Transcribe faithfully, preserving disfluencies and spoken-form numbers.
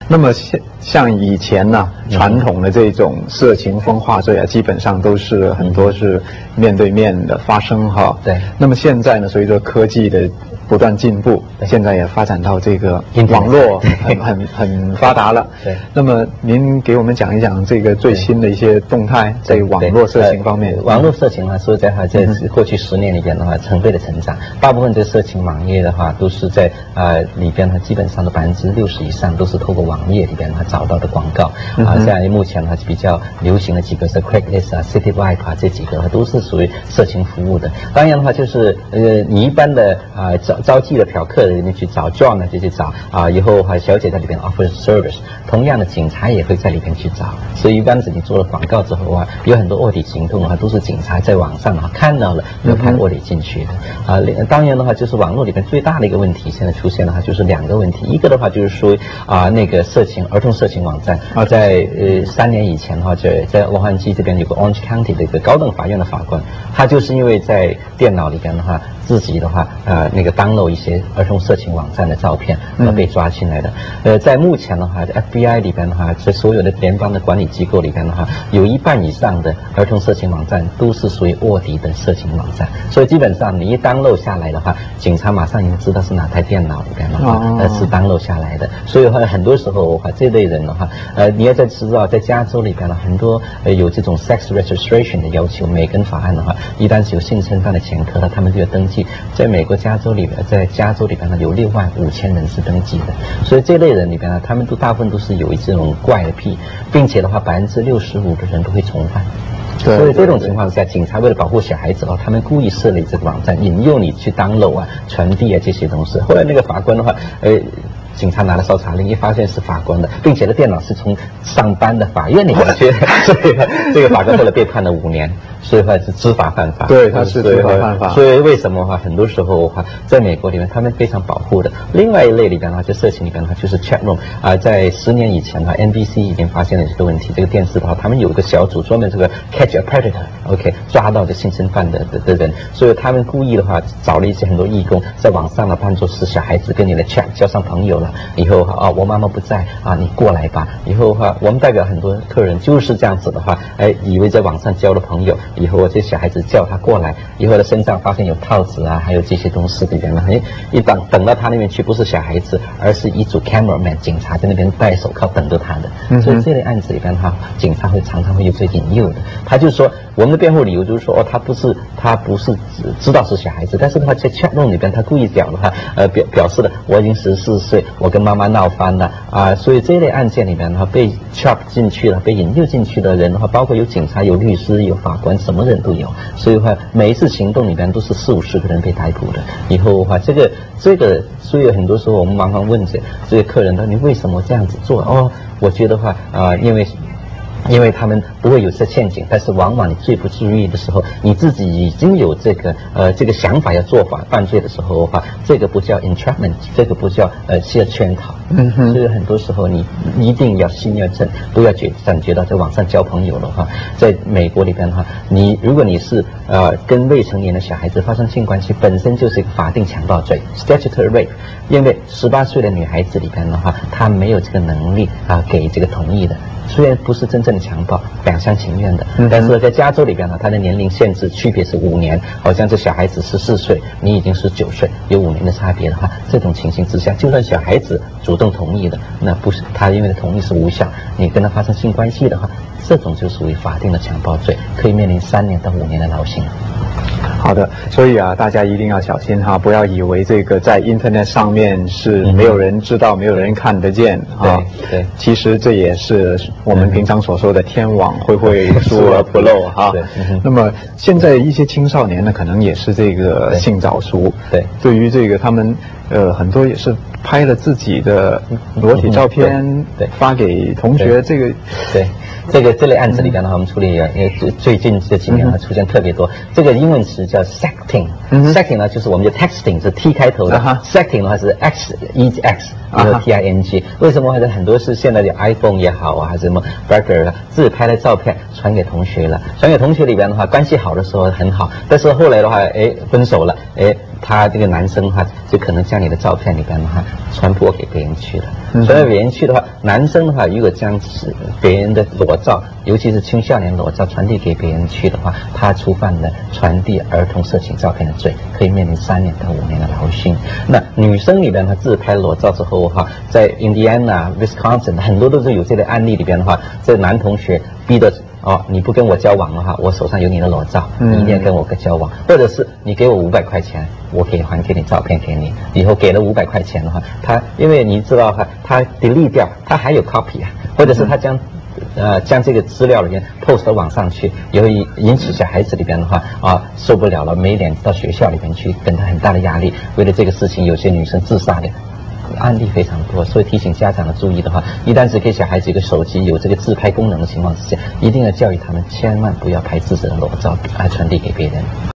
那么像像以前呢、啊，传统的这种色情风化罪啊，基本上都是很多是面对面的发生哈。 对。 那么现在呢，随着科技的不断进步，现在也发展到这个网络很很很发达了。 对。 那么您给我们讲一讲这个最新的一些动态，在网络色情方面。 呃、网络色情的话，说实在话，在过去十年里边的话，成倍的成长。大部分这色情网页的话，都是在呃里边呢，基本上的百分之六十以上都是透过网页里边呢找到的广告。啊，像目前呢比较流行的几个是 Craigslist 啊、Citywide 啊这几个都是属于色情服务的。当然的话，就是呃你一般的啊找。招妓的嫖客里面去找 John 呢，就去找啊，以后还小姐在里边 offer service， 同样的警察也会在里边去找，所以一般是你做了广告之后啊，有很多卧底行动的话，都是警察在网上啊看到了要派卧底进去的啊。当然的话，就是网络里边最大的一个问题，现在出现的话就是两个问题，一个的话就是说啊那个色情儿童色情网站啊，在呃三年以前的话，在在洛杉矶这边有个 Orange County 的一个高等法院的法官，他就是因为在电脑里边的话。自己的话，呃，那个 download 一些儿童色情网站的照片，呃，被抓进来的。呃，在目前的话 ，F B I 里边的话，在所有的联邦的管理机构里边的话，有一半以上的儿童色情网站都是属于卧底的色情网站。所以基本上你一 download 下来的话，警察马上已经知道是哪台电脑里边的话，呃，是 download 下来的。所以的话，很多时候的话，这类人的话，呃，你要在知道，在加州里边呢，很多呃有这种 sex registration 的要求，美根法案的话，一旦是有性侵犯的前科，他们就要登记。在美国加州里边，在加州里边呢，有六万五千人是登记的，所以这类人里边呢，他们都大部分都是有这种怪的癖，并且的话，百分之六十五的人都会重犯。所以这种情况下，警察为了保护小孩子哦，他们故意设立这个网站，引诱你去 download 啊、传递啊这些东西。后来那个法官的话，呃。警察拿了搜查令，一发现是法官的，并且这电脑是从上班的法院里面去，所以这个法官后来被判了五年，所以话是知法犯法。 对，他是知法犯法。 所以为什么的话，很多时候的话，在美国里面他们非常保护的。另外一类里边的话，就色情里边的话，就是 chat room 啊、呃，在十年以前的话 ，N B C 已经发现了这个问题。这个电视的话，他们有一个小组专门这个 catch a predator，OK， 抓到这性侵犯的的的人，所以他们故意的话找了一些很多义工，在网上呢扮作是小孩子跟你的 chat 交上朋友了。以后哈啊，我妈妈不在啊，你过来吧。以后哈，我们代表很多客人就是这样子的话，哎，以为在网上交了朋友，以后这小孩子叫他过来，以后他身上发现有套子啊，还有这些东西里边呢，哎，一等等到他那边去，不是小孩子，而是一组 cameraman 警察在那边戴手铐等着他的。嗯、所以这类案子里边哈，警察会常常会有这引诱的。他就说，我们的辩护理由就是说，哦，他不是他不是知道是小孩子，但是的话在 chat room 里边，他故意讲的话，呃，表表示的我已经十四岁，我跟妈妈闹翻了啊，所以这类案件里面的话，被 trap 进去了、被引诱进去的人的话，包括有警察、有律师、有法官，什么人都有。所以的话，每一次行动里面都是四五十个人被逮捕的。以后的话，这个这个，所以很多时候我们常常问这这些客人，他你为什么这样子做？哦，我觉得话啊、呃，因为。因为他们不会有这陷阱，但是往往你最不注意的时候，你自己已经有这个呃这个想法要做法犯罪的时候的话，这个不叫 entrapment， 这个不叫呃是圈套。嗯哼。所以很多时候你一定要心要正，不要觉感觉到在网上交朋友的话，在美国里边的话，你如果你是呃跟未成年的小孩子发生性关系，本身就是一个法定强暴罪 statutory rape， 因为十八岁的女孩子里边的话，她没有这个能力啊给这个同意的。虽然不是真正的强暴，两厢情愿的，但是在加州里边呢，它的年龄限制区别是五年，好像这小孩子十四岁，你已经十九岁，有五年的差别的话，这种情形之下，就算小孩子主动同意的，那不是他因为同意是无效，你跟他发生性关系的话，这种就属于法定的强暴罪，可以面临三年到五年的牢刑。 好的，所以啊，大家一定要小心哈，不要以为这个在 Internet 上面是没有人知道、嗯、没有人看得见啊。 对对， 其实这也是我们平常所说的天网恢恢，疏而不漏哈。对。嗯、那么现在一些青少年呢，可能也是这个性早熟。对。对于这个他们呃很多也是拍了自己的裸体照片，嗯、对，发给同学，这个对。这个这类案子里边的话，我们处理，因为最近这几年呢出现特别多。这个英文词叫 sexting，sexting 呢就是我们的 texting 是 T 开头的 ，sexting 的话是 X E X 就是 T I N G。为什么？很多是现在的 iPhone 也好啊，还是什么 Burger 啊，自拍的照片传给同学了。传给同学里边的话，关系好的时候很好，但是后来的话，哎，分手了，哎。他这个男生的话，就可能将你的照片里边的话传播给别人去了。传播给别人去的话，男生的话，如果将别人的裸照，尤其是青少年裸照传递给别人去的话，他触犯了传递儿童色情照片的罪，可以面临三年到五年的牢刑。那女生里边她自拍裸照之后的话，在 Indiana、Wisconsin 很多都是有这类案例里边的话，这男同学逼的。哦，你不跟我交往的话，我手上有你的裸照，你一定要跟我个交往，或者是你给我五百块钱，我可以还给你照片给你。以后给了五百块钱的话，他因为你知道哈，他 delete 掉，他还有 copy 啊，或者是他将。呃，将这个资料里面 post 到网上去，也会引起小孩子里边的话啊受不了了，没脸到学校里面去，给他很大的压力。为了这个事情，有些女生自杀的案例非常多，所以提醒家长的注意的话，一旦是给小孩子一个手机有这个自拍功能的情况之下，一定要教育他们千万不要拍自己的裸照啊传递给别人。